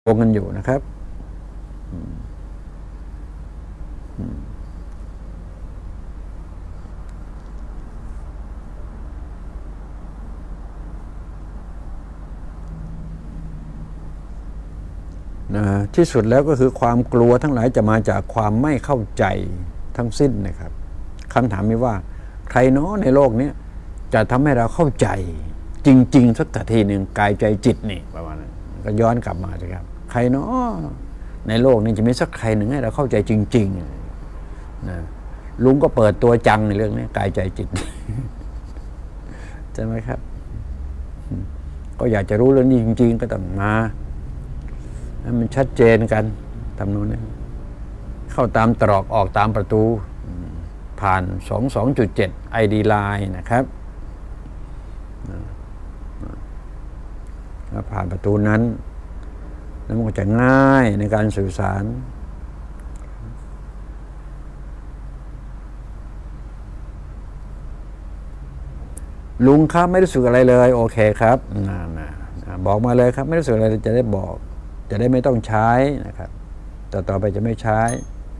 งกันอยู่นะครับที่สุดแล้วก็คือความกลัวทั้งหลายจะมาจากความไม่เข้าใจทั้งสิ้นนะครับคำถามมีว่าใครเนาะในโลกนี้จะทำให้เราเข้าใจจริงๆสักทีหนึ่งกายใจจิตนี่ประมาณนั้นก็ย้อนกลับมาสิครับใครเนาะในโลกนี้จะมีสักใครหนึ่งให้เราเข้าใจจริงๆนะลุงก็เปิดตัวจังในเรื่องนี้กายใจจิตใช่ไหมครับก็อยากจะรู้เรื่องนี้จริงๆก็ต้องมาให้มันชัดเจนกันทำนู้นเนี่ยเข้าตามตรอกออกตามประตูผ่าน 22.7 ID Line นะครับถ้าผ่านประตูนั้นแล้วมันก็จะง่ายในการสื่อสารลุงครับไม่รู้สึกอะไรเลยโอเคครับบอกมาเลยครับไม่รู้สึกอะไรจะได้บอกจะได้ไม่ต้องใช้นะครับต่อไปจะไม่ใช้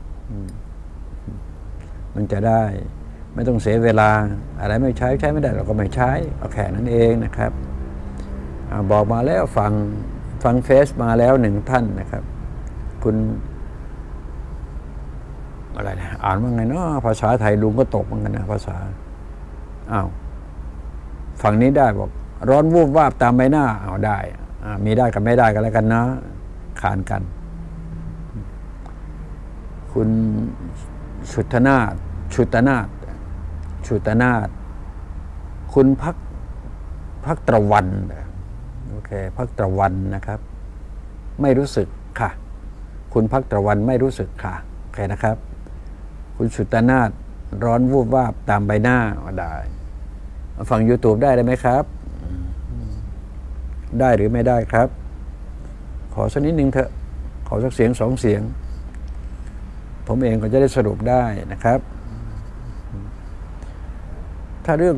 มันจะได้ไม่ต้องเสียเวลาอะไรไม่ใช้ไม่ได้เราก็ไม่ใช้เอาแค่นั้นเองนะครับบอกมาแล้วฟังเฟซมาแล้วหนึ่งท่านนะครับคุณอะไรนะอ่านว่าไงเนาะภาษาไทยลุงก็ตกเหมือนกันนะภาษาฝั่งนี้ได้บอกร้อนวูบวาบตามใบหน้าเอาได้มีได้กับไม่ได้กันแล้วกันนะขานกันคุณชุตนาถคุณพักตะวันโอเคพักตะวันนะครับไม่รู้สึกค่ะคุณพักตะวันไม่รู้สึกค่ะโอเคนะครับคุณชุตนาถร้อนวูบวาบตามใบหน้าได้ฟัง YouTube ได้ไหมครับได้หรือไม่ได้ครับขอสักนิดนึงเถอะขอสักเสียง2 เสียงผมเองก็จะได้สรุปได้นะครับถ้าเรื่อง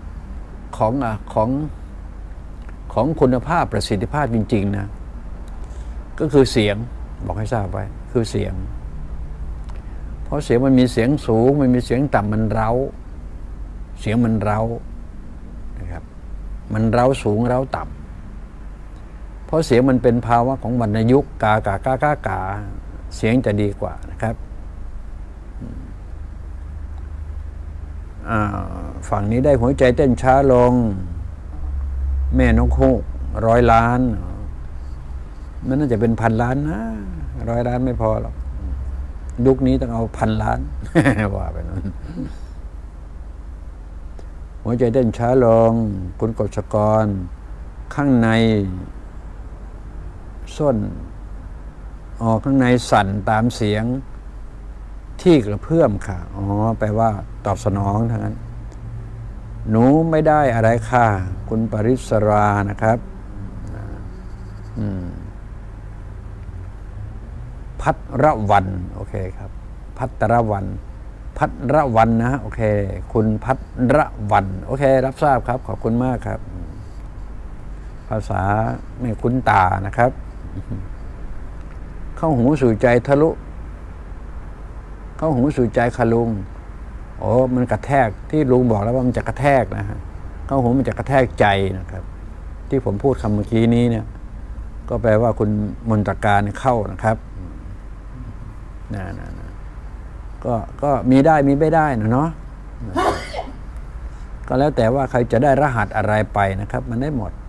ของคุณภาพประสิทธิภาพจริงๆนะก็คือเสียงบอกให้ทราบไว้คือเสียงเพราะเสียงมันมีเสียงสูงมันมีเสียงต่ำมันเร้าเสียงมันเร้านะครับมันเร้าสูงเร้าต่ำเพราะเสียงมันเป็นภาวะของวรรณยุกต์กาเสียงจะดีกว่านะครับฝั่งนี้ได้หัวใจเต้นช้าลงแม่นกฮูก100 ล้านมันน่าจะเป็น1,000 ล้านนะ100 ล้านไม่พอหรอกยุคนี้ต้องเอา1,000 ล้าน ว่าไปนั้นหัวใจเต้นช้าลงคุณกฤษกรข้างในส้นข้างในสั่นตามเสียงที่กระเพื่อมค่ะแปลว่าตอบสนองทั้งนั้นหนูไม่ได้อะไรค่ะคุณปริศรานะครับพัทรวันโอเคครับพัทรวันนะโอเคคุณพัทรวันโอเครับทราบครับขอบคุณมากครับภาษาไม่คุ้นตานะครับเข้าหูสู่ใจทะลุเข้าหูสู่ใจค่ะลุงมันกระแทกที่ลุงบอกแล้วว่ามันจะกระแทกนะฮะเข้าหูมันจะกระแทกใจนะครับที่ผมพูดคำเมื่อกี้นี้เนี่ยก็แปลว่าคุณมนตการเข้านะครับก็มีได้มีไม่ได้นะเนาะก็แล้วแต่ว่าใครจะได้รหัสอะไรไปนะครับมันได้หมด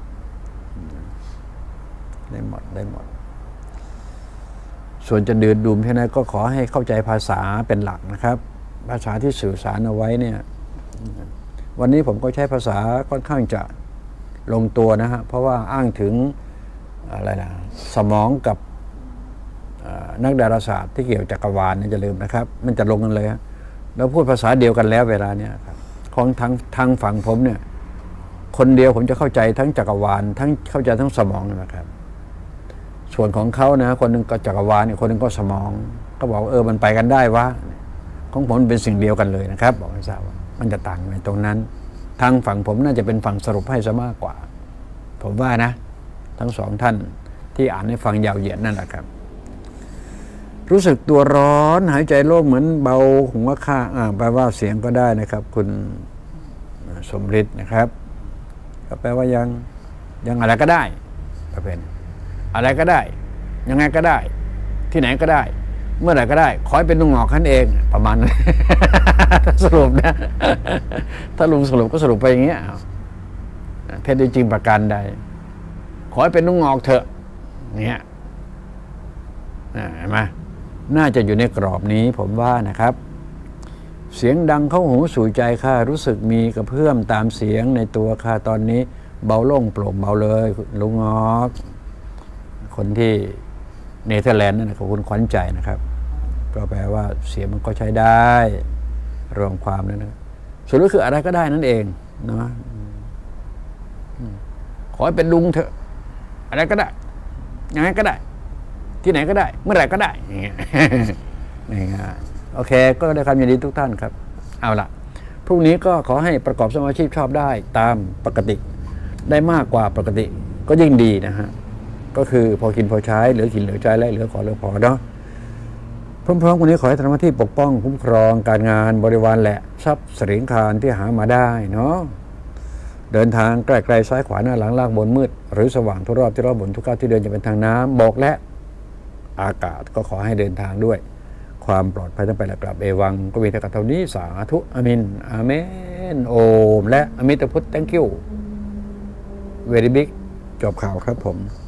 ส่วนจะดื่มดุมแค่ไหนก็ขอให้เข้าใจภาษาเป็นหลักนะครับภาษาที่สื่อสารเอาไว้เนี่ยวันนี้ผมก็ใช้ภาษาค่อนข้างจะลงตัวนะฮะเพราะว่าอ้างถึงอะไรนะสมองกับนักดาราศาสตร์ที่เกี่ยวจักรวาลนี่จะลืมนะครับมันจะลงกันเลยแล้วพูดภาษาเดียวกันแล้วเวลาเนี้ยครับของทางฝั่งผมเนี่ยคนเดียวผมจะเข้าใจทั้งจักรวาลทั้งเข้าใจทั้งสมองนะครับส่วนของเขานะคนหนึ่งก็จักรวาลคนหนึ่งก็สมองก็บอกมันไปกันได้วะของผมเป็นสิ่งเดียวกันเลยนะครับบอกให้ทราบว่ามันจะต่างในตรงนั้นทางฝั่งผมน่าจะเป็นฝั่งสรุปให้ซะมากกว่าผมว่านะทั้ง2 ท่านที่อ่านให้ฟังยาวเหยียดนั่นแหละครับรู้สึกตัวร้อนหายใจโล่งเหมือนเบาหัวข้างแปลว่าเสียงก็ได้นะครับ คุณสมฤทธิ์นะครับก็แปลว่ายังอะไรก็ได้ก็เป็นอะไรก็ได้ยังไงก็ได้ที่ไหนก็ได้เมื่อไหร่ก็ได้ขอให้เป็นลุงหงอกท่านเองประมาณนั้น สรุปนะถ้าลุงสรุปก็สรุปไปอย่างเงี้ยเท็จจริงประการใดขอให้เป็นลุงหงอกเถอะเนี่ยเห็นไหมน่าจะอยู่ในกรอบนี้ผมว่านะครับ เสียงดังเข้าหูสู่ใจข้ารู้สึกมีกระเพื่อมตามเสียงในตัวข้าตอนนี้เบาโล่งโปร่งเบาเลยลุงงอกคนที่เนเธอร์แลนด์นั่นนะคุณขวัญใจนะครับก็แปลว่าเสียงมันก็ใช้ได้รวมความแล้วนะส่วนก็คืออะไรก็ได้นั่นเองนะขอให้เป็นลุงเถอะอะไรก็ได้ยังไงก็ได้ที่ไหนก็ได้เมื่อไหร่ก็ได้อย่างเงี้ยโอเคก็ได้ความยินดีทุกท่านครับเอาล่ะพรุ่งนี้ก็ขอให้ประกอบสมาชีพชอบได้ตามปกติได้มากกว่าปกติก็ยิ่งดีนะฮะก็คือพอกินพอใช้เหลือกินเหลือใช้และเหลือขอเหลือพอเนาะพร้อมๆวันนี้ขอให้ทำหน้าที่ปกป้องคุ้มครองการงานบริวารและทรัพย์สินคารที่หามาได้เนาะเดินทางใกล้ๆซ้ายขวาหน้าหลังล่างบนมืดหรือสว่างทุกรอบที่รอบบนทุกก้าวที่เดินจะเป็นทางน้ำบอกและอากาศก็ขอให้เดินทางด้วยความปลอดภัยทั้งไปและกลับเอวังก็มีแต่กับเท่านี้สาธุอามินอาเมนโอมและอมิตพุทธ thank you very big จบข่าวครับผม